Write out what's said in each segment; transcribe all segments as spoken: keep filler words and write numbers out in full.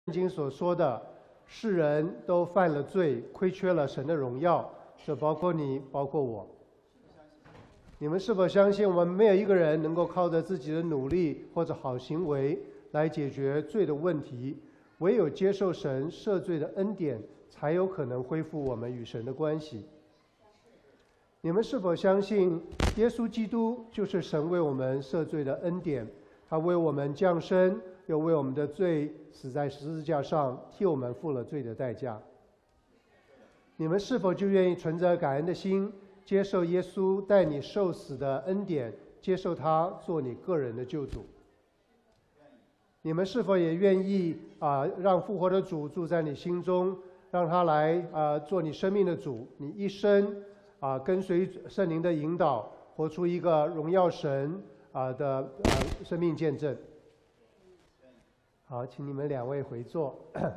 圣经所说的，世人都犯了罪，亏缺了神的荣耀，这包括你，包括我。你们是否相信，我们没有一个人能够靠着自己的努力或者好行为来解决罪的问题？唯有接受神赦罪的恩典，才有可能恢复我们与神的关系。你们是否相信，耶稣基督就是神为我们赦罪的恩典？他为我们降生，又为我们的罪死在十字架上，替我们付了罪的代价。你们是否就愿意存着感恩的心，接受耶稣带你受死的恩典，接受他做你个人的救主？你们是否也愿意啊、呃，让复活的主住在你心中，让他来啊、呃、做你生命的主？你一生啊、呃、跟随圣灵的引导，活出一个荣耀神啊、呃、的呃生命见证。好，请你们两位回座。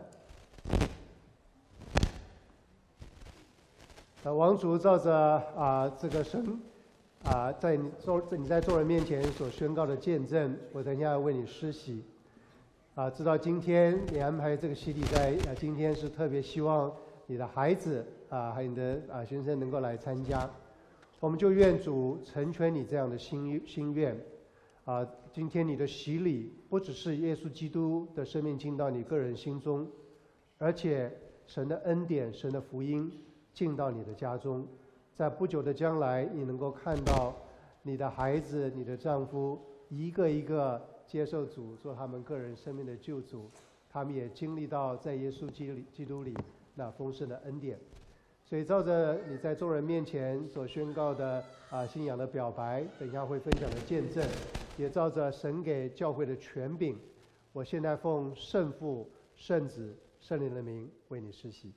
呃，王主照着啊、呃、这个神啊、呃、在你做你在众人面前所宣告的见证，我等一下要为你施洗。啊，知道今天你安排这个洗礼在啊，今天是特别希望你的孩子啊，还有你的啊先生能够来参加。我们就愿主成全你这样的心心愿。啊，今天你的洗礼不只是耶稣基督的生命进到你个人心中，而且神的恩典、神的福音进到你的家中。在不久的将来，你能够看到你的孩子、你的丈夫一个一个接受主做他们个人生命的救主，他们也经历到在耶稣基督里那丰盛的恩典。所以照着你在众人面前所宣告的啊信仰的表白，等一下会分享的见证，也照着神给教会的权柄，我现在奉圣父、圣子、圣灵的名为你施洗。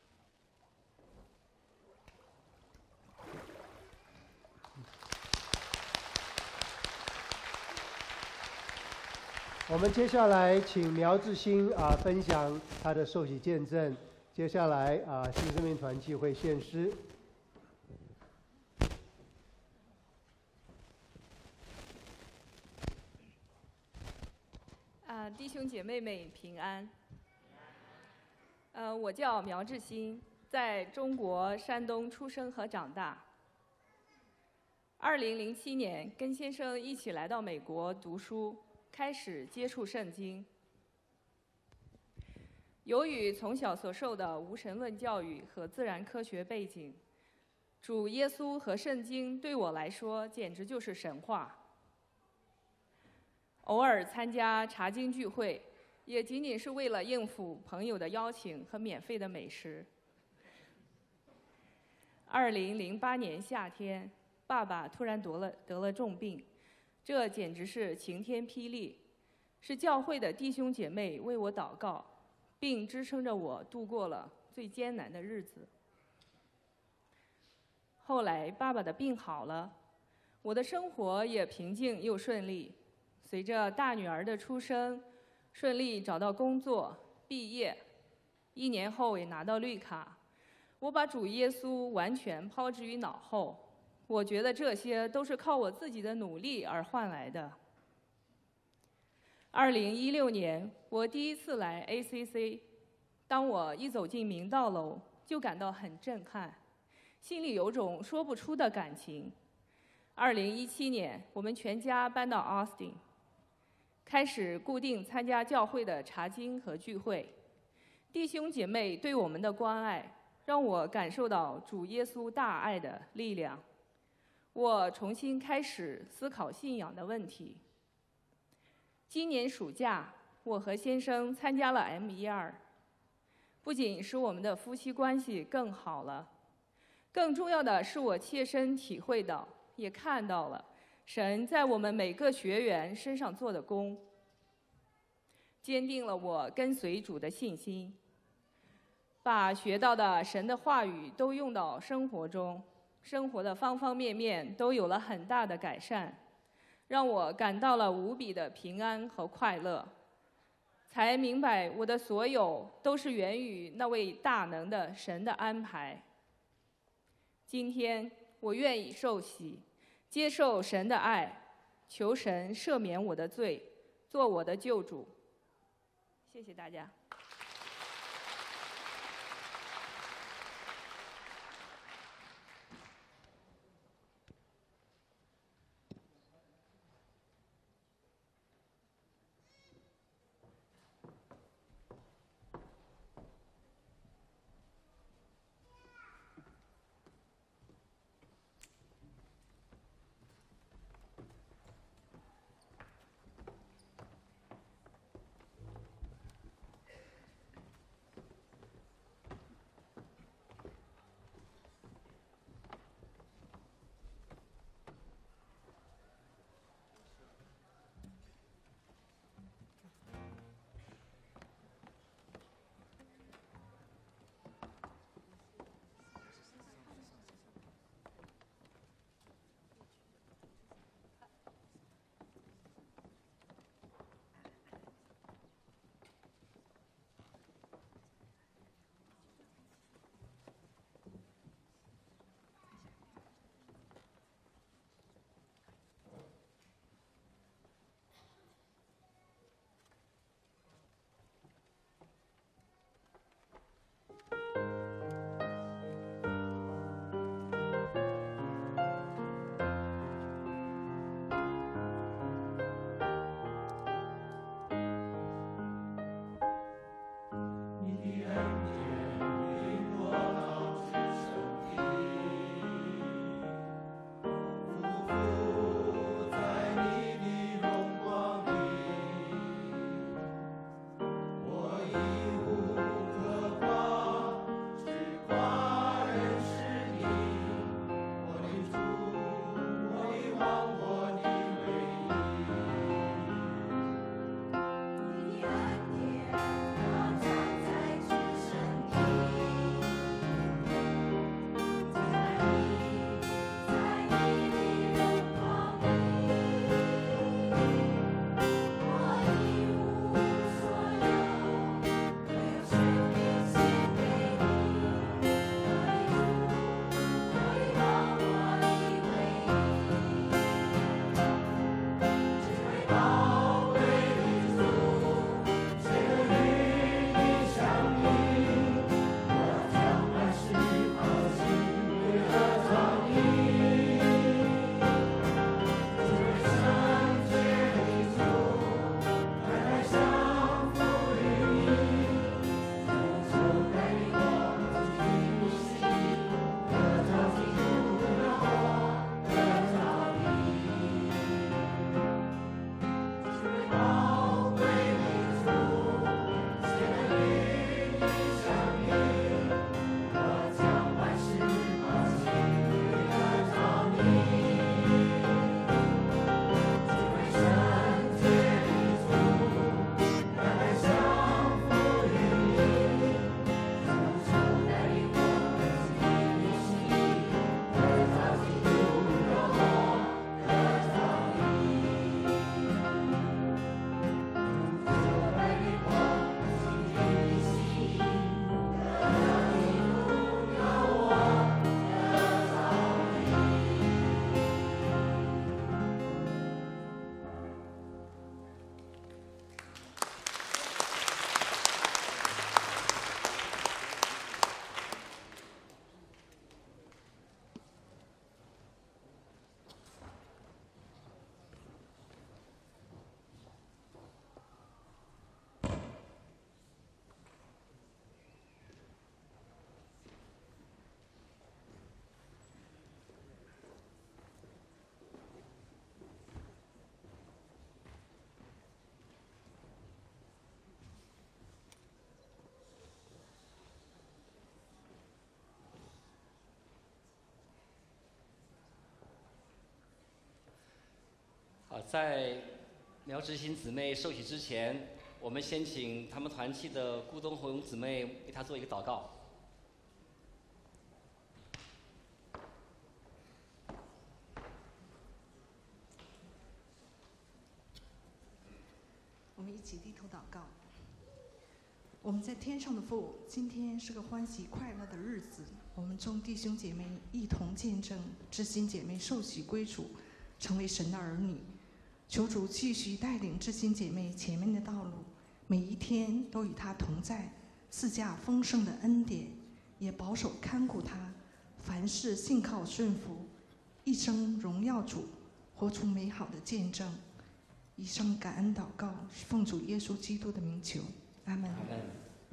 我们接下来请苗志新啊分享他的受洗见证。接下来啊，新生命团契会献诗。 啊，弟兄姐妹们平安。呃，我叫苗志新，在中国山东出生和长大。二零零七年跟先生一起来到美国读书，开始接触圣经。由于从小所受的无神论教育和自然科学背景，主耶稣和圣经对我来说简直就是神话。偶尔参加查经聚会，也仅仅是为了应付朋友的邀请和免费的美食。二零零八年夏天，爸爸突然得了得了重病，这简直是晴天霹雳，是教会的弟兄姐妹为我祷告，并支撑着我度过了最艰难的日子。后来爸爸的病好了，我的生活也平静又顺利。随着大女儿的出生，顺利找到工作，毕业，一年后也拿到绿卡。我把主耶稣完全抛之于脑后，我觉得这些都是靠我自己的努力而换来的。二零一六年，我第一次来 A C C， 当我一走进明道楼，就感到很震撼，心里有种说不出的感情。二零一七年，我们全家搬到 Austin， 开始固定参加教会的查经和聚会。弟兄姐妹对我们的关爱，让我感受到主耶稣大爱的力量。我重新开始思考信仰的问题。今年暑假，我和先生参加了 M 十二， 不仅使我们的夫妻关系更好了，更重要的是我切身体会到，也看到了神在我们每个学员身上做的工，坚定了我跟随主的信心，把学到的神的话语都用到生活中，生活的方方面面都有了很大的改善，让我感到了无比的平安和快乐，才明白我的所有都是源于那位大能的神的安排。今天我愿意受洗，接受神的爱，求神赦免我的罪，做我的救主。谢谢大家。 啊，在苗执行姊妹受洗之前，我们先请他们团契的顾东红姊妹为她做一个祷告。 我们一起低头祷告。我们在天上的父，今天是个欢喜快乐的日子，我们众弟兄姐妹一同见证知心姐妹受洗归主，成为神的儿女。求主继续带领知心姐妹前面的道路，每一天都与她同在，赐下丰盛的恩典，也保守看顾她，凡事信靠顺服，一生荣耀主，活出美好的见证。以上感恩祷告，是奉主耶稣基督的名求，阿门。 阿门。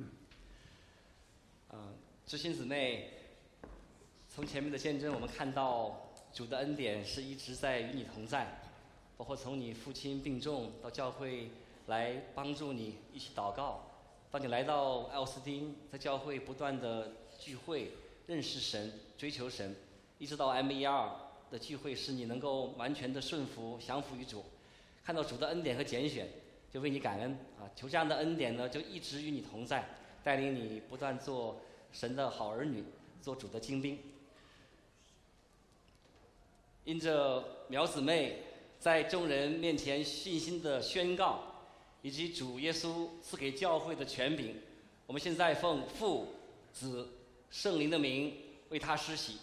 嗯，知心姊妹，从前面的见证，我们看到主的恩典是一直在与你同在。包括从你父亲病重到教会来帮助你一起祷告，当你来到奥斯汀，在教会不断的聚会，认识神，追求神，一直到 M E R 的聚会，使你能够完全的顺服、降服于主，看到主的恩典和拣选，就为你感恩啊！求这样的恩典呢，就一直与你同在，带领你不断做神的好儿女，做主的精兵。因着苗姊妹在众人面前信心的宣告，以及主耶稣赐给教会的权柄，我们现在奉父、子、圣灵的名为他施洗。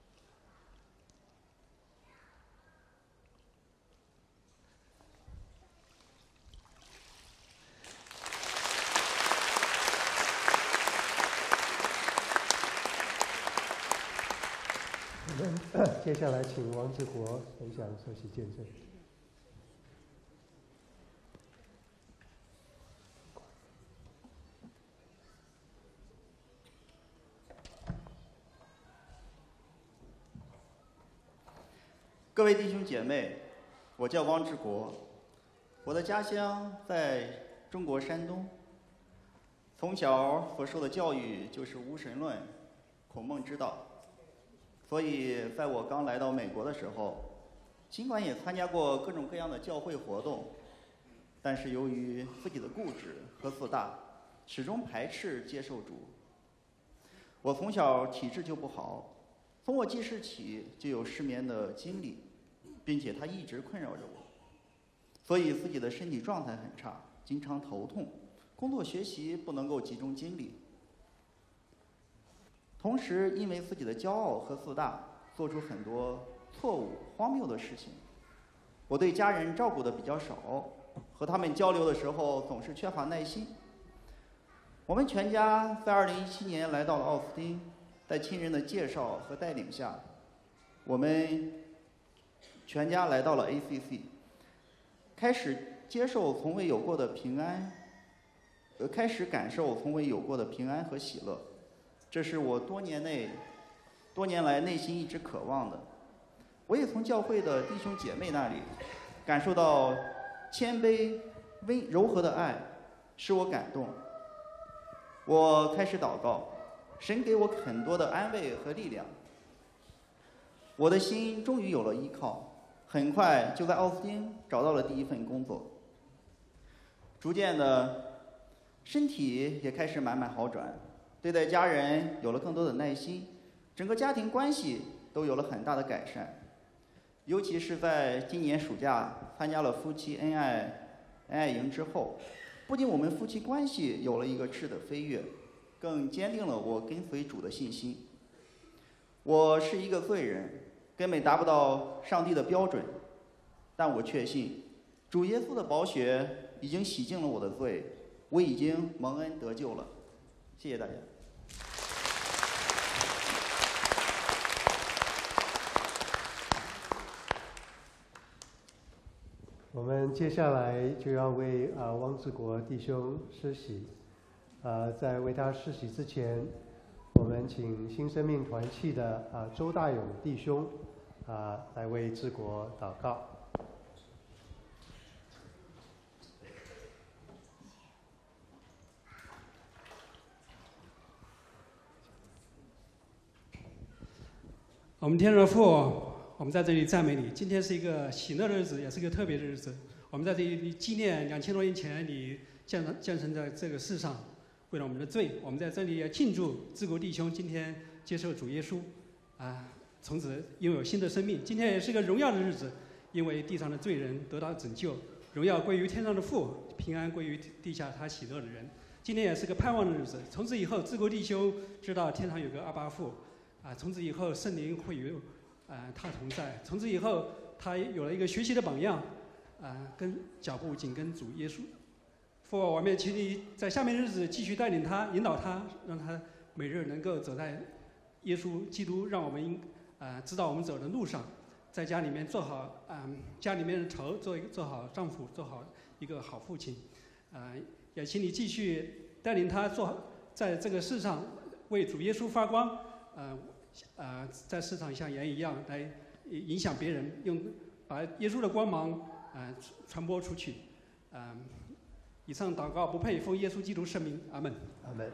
我们接下来请王志国分享受洗见证。 各位弟兄姐妹，我叫汪志国，我的家乡在中国山东。从小所受的教育就是无神论、孔孟之道，所以在我刚来到美国的时候，尽管也参加过各种各样的教会活动，但是由于自己的固执和自大，始终排斥接受主。我从小体质就不好，从我记事起就有失眠的经历，并且它一直困扰着我，所以自己的身体状态很差，经常头痛，工作学习不能够集中精力。同时因为自己的骄傲和自大，做出很多错误荒谬的事情。我对家人照顾的比较少，和他们交流的时候总是缺乏耐心。我们全家在二零一七年来到了奥斯汀，在亲人的介绍和带领下，我们全家来到了 A C C， 开始接受从未有过的平安，呃，开始感受从未有过的平安和喜乐。这是我多年内、多年来内心一直渴望的。我也从教会的弟兄姐妹那里感受到谦卑、温柔和的爱，使我感动。我开始祷告，神给我很多的安慰和力量。我的心终于有了依靠，很快就在奥斯汀找到了第一份工作。逐渐的，身体也开始慢慢好转，对待家人有了更多的耐心，整个家庭关系都有了很大的改善。尤其是在今年暑假参加了夫妻恩爱恩爱营之后，不仅我们夫妻关系有了一个质的飞跃，更坚定了我跟随主的信心。我是一个罪人，根本达不到上帝的标准，但我确信主耶稣的宝血已经洗净了我的罪，我已经蒙恩得救了。谢谢大家。 我们接下来就要为啊汪志国弟兄施洗。呃，在为他施洗之前，我们请新生命团契的啊周大勇弟兄啊来为志国祷告。 我们天上的父， 我们在这里赞美你。今天是一个喜乐的日子，也是一个特别的日子。我们在这里纪念两千多年前你降生降生在这个世上，为了我们的罪。我们在这里也庆祝自国弟兄今天接受主耶稣，啊，从此拥有新的生命。今天也是一个荣耀的日子，因为地上的罪人得到拯救，荣耀归于天上的父，平安归于地下他喜乐的人。今天也是个盼望的日子。从此以后，自国弟兄知道天上有个阿爸父，啊，从此以后圣灵会与啊他同在。从此以后，他有了一个学习的榜样，啊，跟脚步紧跟主耶稣。父啊，我们请你在下面的日子继续带领他、引导他，让他每日能够走在耶稣基督让我们啊、呃、知道我们走的路上，在家里面做好啊、呃、家里面的头，做做好丈夫，做好一个好父亲，啊、呃、也请你继续带领他做在这个世上为主耶稣发光，呃呃在市场像盐一样来影响别人，用把耶稣的光芒啊、呃、传播出去，啊、呃。以上祷告不配奉耶稣基督圣名，阿门。 阿门。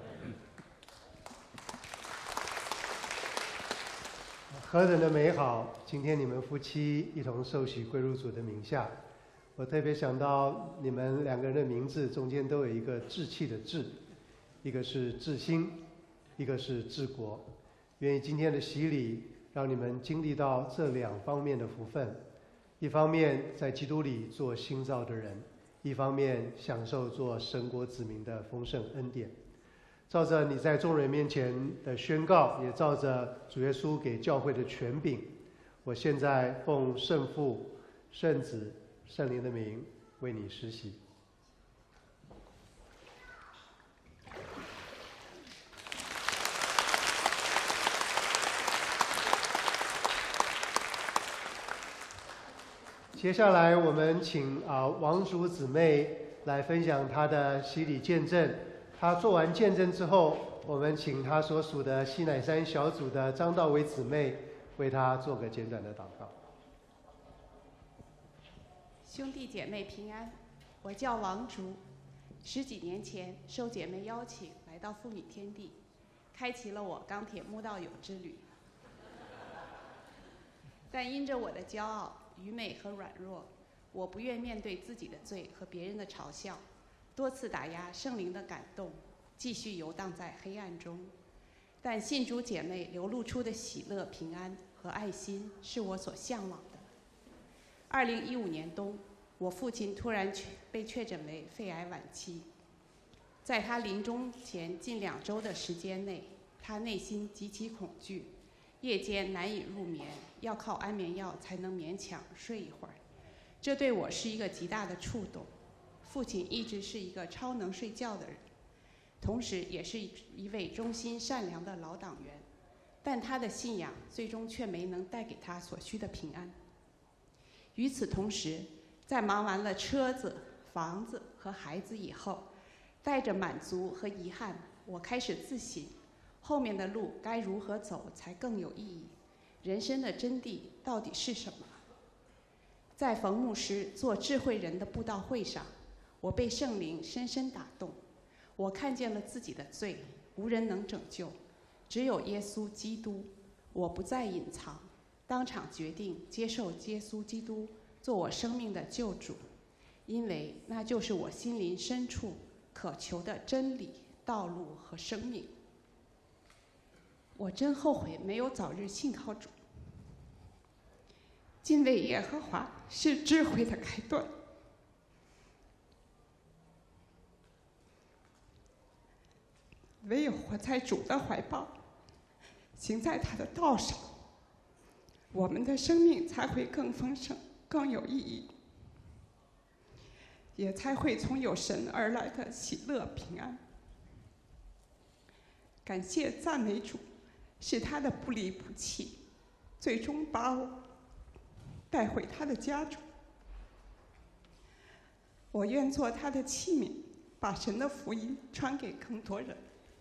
何等的美好！今天你们夫妻一同受洗归入主的名下。我特别想到你们两个人的名字中间都有一个志气的志，一个是志新，一个是治国。愿意今天的洗礼让你们经历到这两方面的福分，一方面在基督里做新造的人，一方面享受做神国子民的丰盛恩典。照着你在众人面前的宣告，也照着主耶稣给教会的权柄，我现在奉圣父、圣子、圣灵的名为你施洗。接下来我们请啊王族姊妹来分享她的洗礼见证。她做完见证之后，我们请她所属的西乃山小组的张道伟姊妹为她做个简短的祷告。 兄弟姐妹平安，我叫王竹，十几年前受姐妹邀请来到妇女天地，开启了我钢铁慕道友之旅。但因着我的骄傲、愚昧和软弱，我不愿面对自己的罪和别人的嘲笑，多次打压圣灵的感动，继续游荡在黑暗中。但信主姐妹流露出的喜乐、平安和爱心，是我所向往的。二零一五年冬，我父亲突然被确诊为肺癌晚期。在他临终前近两周的时间内，他内心极其恐惧，夜间难以入眠，要靠安眠药才能勉强睡一会儿。这对我是一个极大的触动。父亲一直是一个超能睡觉的人，同时也是一位忠心善良的老党员，但他的信仰最终却没能带给他所需的平安。与此同时，在忙完了车子、房子和孩子以后，带着满足和遗憾，我开始自省，后面的路该如何走才更有意义？人生的真谛到底是什么？在冯牧师做智慧人的布道会上，我被圣灵深深打动，我看见了自己的罪，无人能拯救，只有耶稣基督。我不再隐藏，当场决定接受耶稣基督做我生命的救主，因为那就是我心灵深处渴求的真理、道路和生命。我真后悔没有早日信靠主。敬畏耶和华是智慧的开端。唯有活在主的怀抱，行在他的道上，我们的生命才会更丰盛、更有意义，也才会从有神而来的喜乐平安。感谢赞美主，是他的不离不弃，最终把我带回他的家中。我愿做他的器皿，把神的福音传给更多人。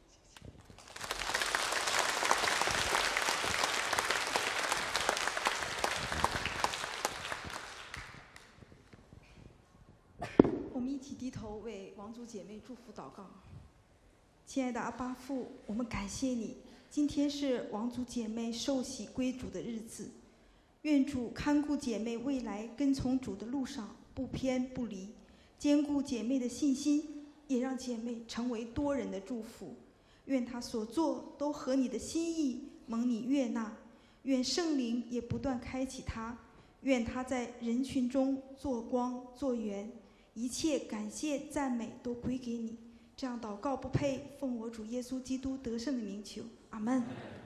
我们一起低头为王族姐妹祝福祷告。亲爱的阿爸父，我们感谢你，今天是王族姐妹受洗归主的日子， 愿主看顾姐妹未来跟从主的路上不偏不离，坚固姐妹的信心，也让姐妹成为多人的祝福。愿她所做都合你的心意，蒙你悦纳。愿圣灵也不断开启她，愿她在人群中做光做圆，一切感谢赞美都归给你。这样祷告不配，奉我主耶稣基督得胜的名求，阿门。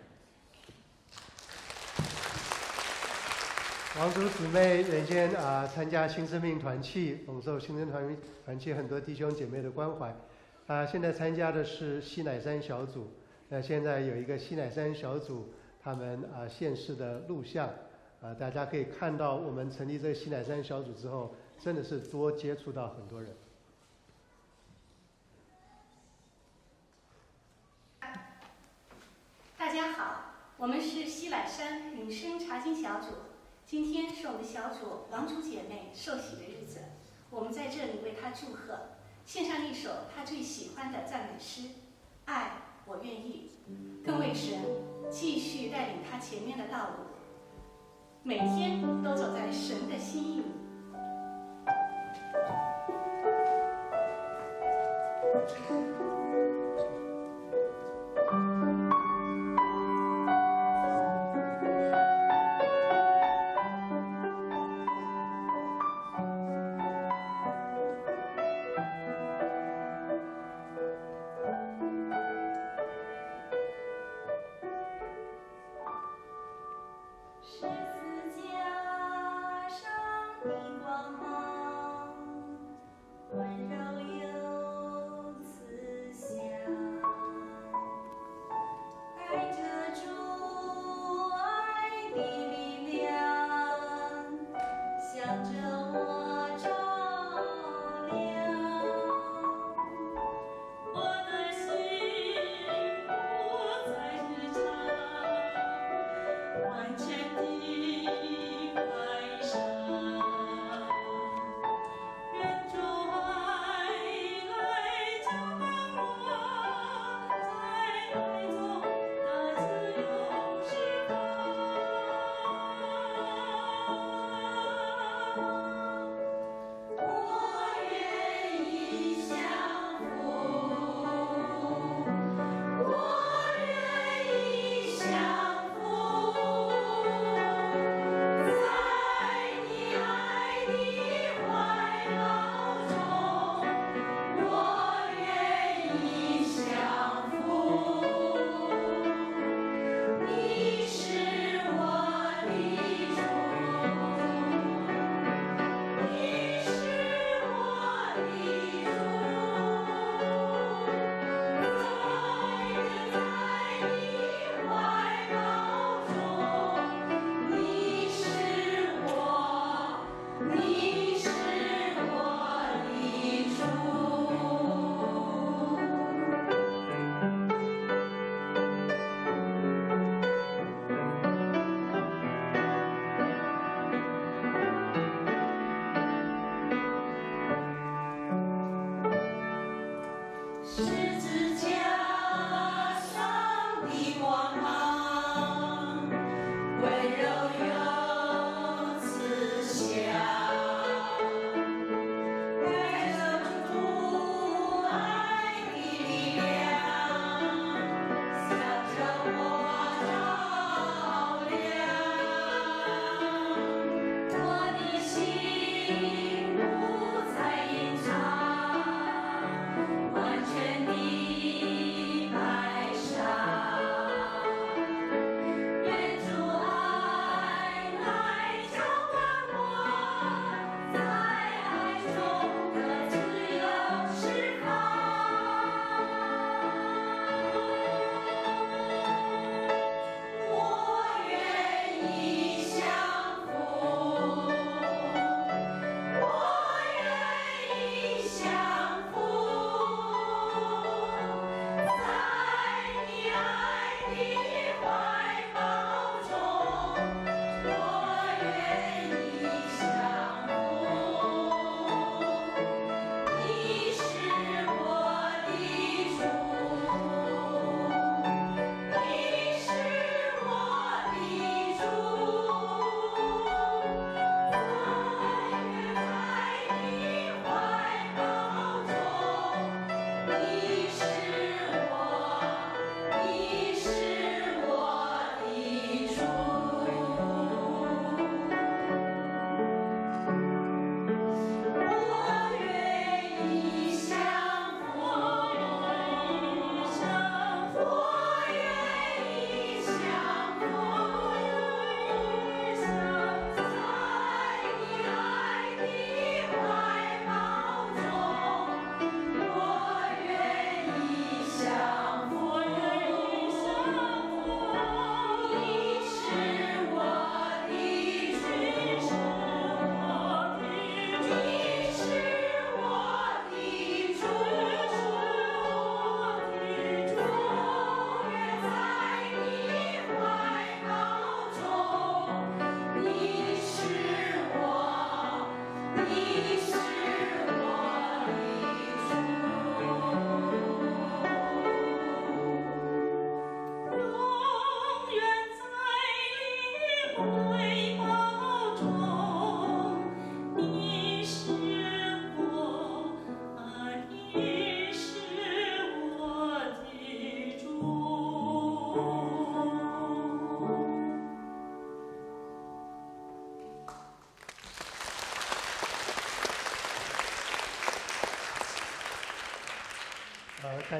王族姊妹原先啊参加新生命团契，丰受新生团团契很多弟兄姐妹的关怀。啊，现在参加的是西乃山小组。那现在有一个西乃山小组他们啊现世的录像，啊大家可以看到我们成立这个西乃山小组之后，真的是多接触到很多人。 大家好，我们是西乃山永生查经小组。今天是我们小组王主姐妹受洗的日子，我们在这里为她祝贺，献上一首她最喜欢的赞美诗《爱我愿意》，更为神继续带领她前面的道路，每天都走在神的心意里。 温柔又慈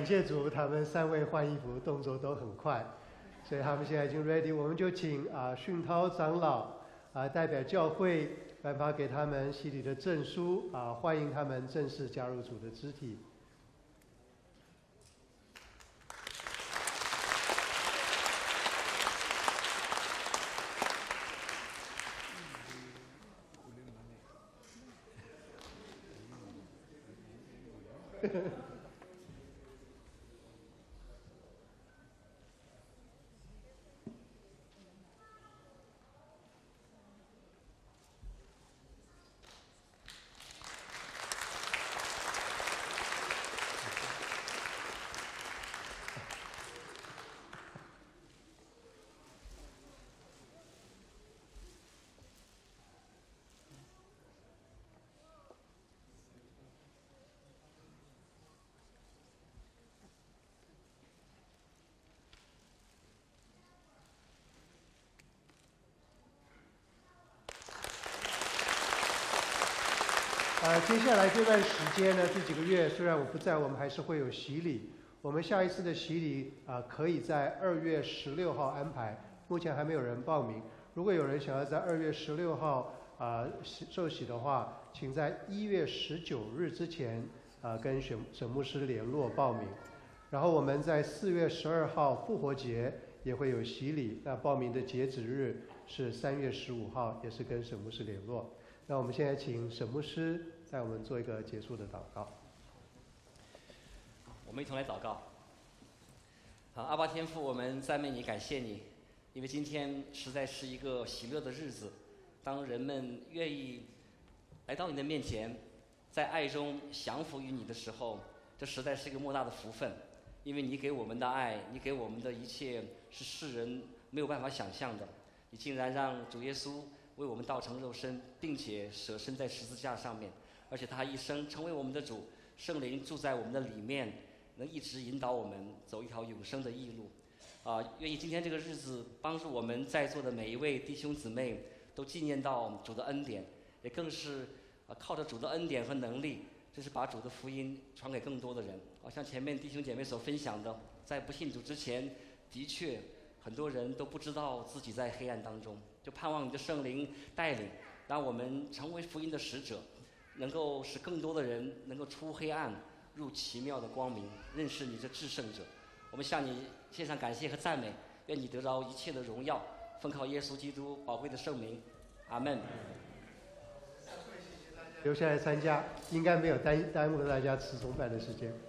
谢主，他们三位换衣服动作都很快，所以他们现在已经 ready。我们就请啊训涛长老啊代表教会颁发给他们洗礼的证书啊，欢迎他们正式加入主的肢体。呃，接下来这段时间呢，这几个月虽然我不在，我们还是会有洗礼。我们下一次的洗礼啊、呃，可以在二月十六号安排，目前还没有人报名。如果有人想要在二月十六号啊、呃、受洗的话，请在一月十九日之前啊、呃、跟沈沈牧师联络报名。然后我们在四月十二号复活节也会有洗礼，那报名的截止日是三月十五号，也是跟沈牧师联络。那我们现在请沈牧师带我们做一个结束的祷告。 我们一同来祷告。好，阿爸天父，我们赞美你，感谢你，因为今天实在是一个喜乐的日子。当人们愿意来到你的面前，在爱中降服于你的时候，这实在是一个莫大的福分。因为你给我们的爱，你给我们的一切是世人没有办法想象的。你竟然让主耶稣为我们道成肉身，并且舍身在十字架上面，而且他一生成为我们的主，圣灵住在我们的里面，能一直引导我们走一条永生的义路。啊、呃，愿意今天这个日子帮助我们在座的每一位弟兄姊妹都纪念到主的恩典，也更是啊、呃、靠着主的恩典和能力，这是把主的福音传给更多的人。好、啊、像前面弟兄姐妹所分享的，在不信主之前，的确很多人都不知道自己在黑暗当中，就盼望你的圣灵带领，让我们成为福音的使者，能够使更多的人能够出黑暗入奇妙的光明，认识你这至圣者。我们向你献上感谢和赞美，愿你得着一切的荣耀，奉靠耶稣基督宝贵的圣名，阿门。 留下来参加，应该没有耽耽误了大家吃中饭的时间。